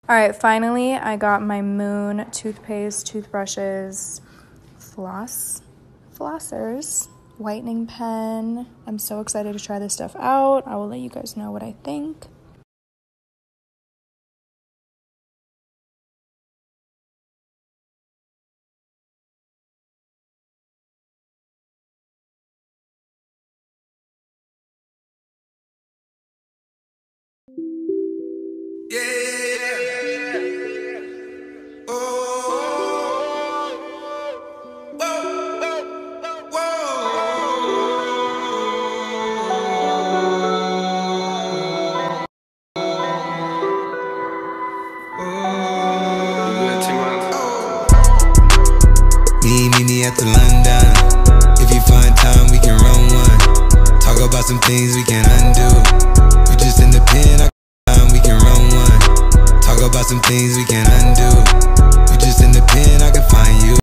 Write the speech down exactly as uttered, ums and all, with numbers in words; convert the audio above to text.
All right, finally, I got my Moon toothpaste, toothbrushes, floss, flossers, whitening pen. I'm so excited to try this stuff out. I will let you guys know what I think. Yeah, yeah, yeah. Oh, whoa, whoa, whoa. Me, me, me at the London. If you find time, we can run one. Talk about some things we can undo. We just in the pen, I time we can run one. Talk about some things